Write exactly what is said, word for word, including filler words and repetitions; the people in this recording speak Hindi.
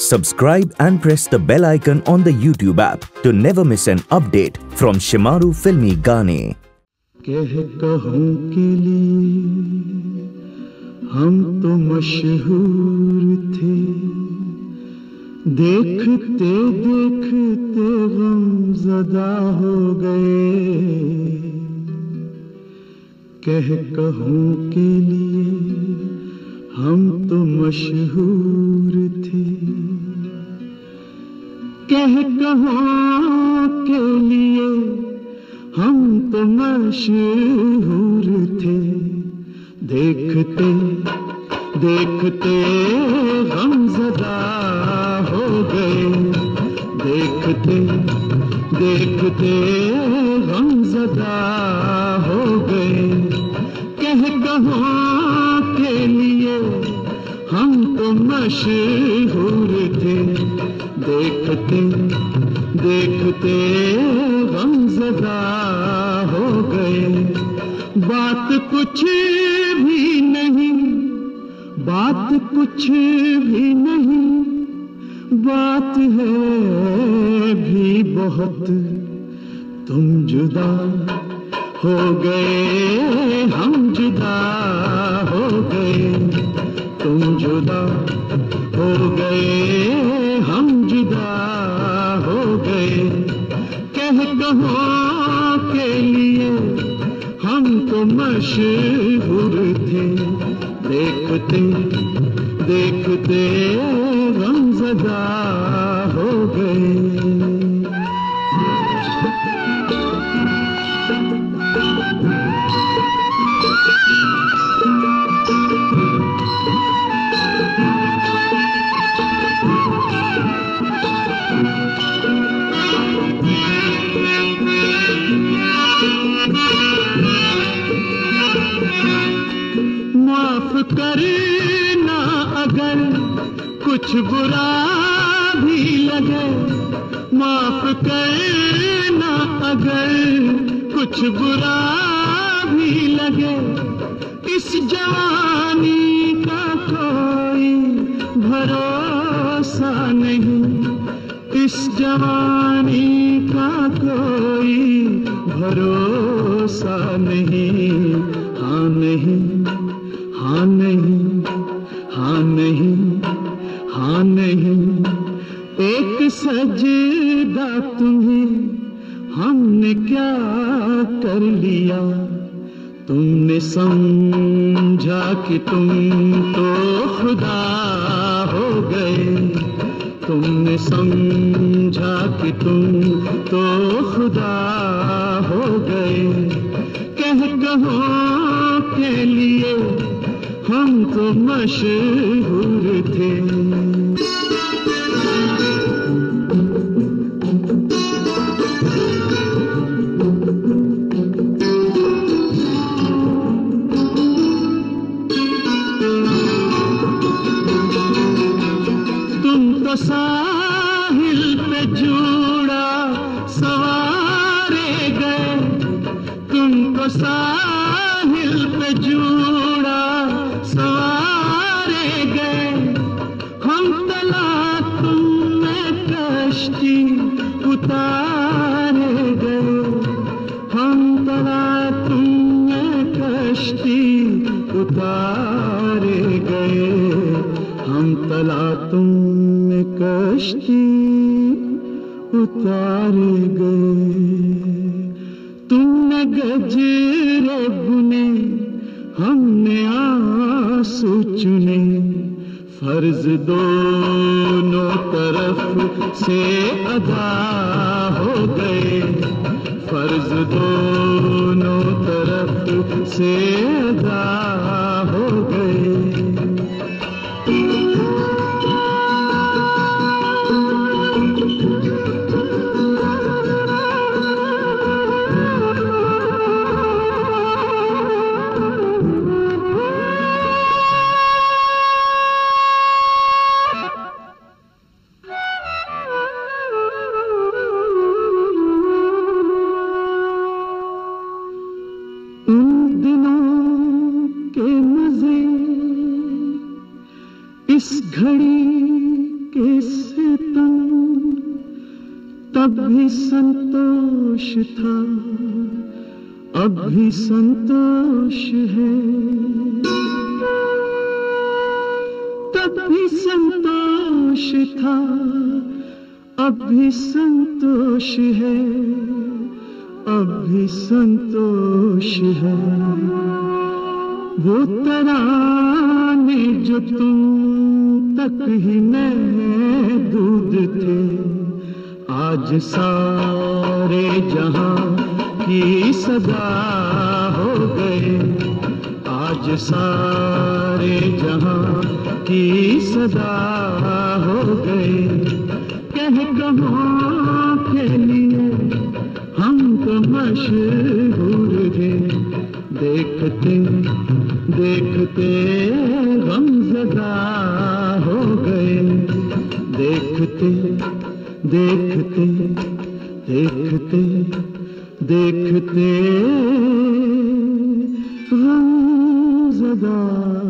Subscribe and press the bell icon on the YouTube app to never miss an update from Shimaru Filmi Gaane. कह कहूँ के लिए हम तो मशहूर थे, देखते देखते गमज़दा हो गए। कह कहूँ के लिए हम तो मशहूर थे, कह कहूँ के लिए हम तो मशहूर थे। देखते देखते गमज़दा हो गए, देखते देखते गमज़दा हो गए। कह कहूँ के लिए हम तो मशहूर थे, देखते देखते गमज़दा हो गए। बात कुछ भी नहीं, बात कुछ भी नहीं, बात है भी बहुत। तुम जुदा हो गए, हम जुदा हो गए। तुम जुदा हो गए, हम जुदा हो गए। कह कहूँ के लिए हम तो मशहूर थे, देखते देखते गमज़दा हो गए। माफ करना अगर कुछ बुरा भी लगे, माफ करना अगर कुछ बुरा भी लगे। इस जवानी का कोई भरोसा नहीं, इस जवानी का कोई भरोसा नहीं। हाँ नहीं, हाँ नहीं, हाँ नहीं, हाँ नहीं। एक सजदा तुम्हें हमने क्या कर लिया, तुमने समझा कि तुम तो खुदा हो गए। तुमने समझा कि तुम तो खुदा हो गए। कह कहूँ के लिए हम तो मशहूर थे। तुम तो साहिल पे जूड़ा सवारे गए, तुम तो साहिल पे जूड़ा सवारे गए। हम तला तुम में कश्ती उतारे गए, हम तला तुम में कश्ती उतारे गए। हम तला तुम में कश्ती उतारे गए। तुमने गजरे बुने, हमने आंसू चुने। फर्ज दोनों तरफ से अदा हो गए, फर्ज दोनों तरफ से अदा हो गए। उन दिनों के मजे इस घड़ी इस तन तब भी संतोष था, अब भी संतोष है। तब भी संतोष था, अब भी संतोष है, अब भी संतोष है। वो तराने जो तुम तक ही महदूद थे, आज सारे जहां की सदा हो गए। आज सारे जहां की सदा हो गए। कह कहाँ के लिए हम तो मशहूर थे, देखते देखते गमज़दा हो गए। देखते देखते देखते देखते गमज़दा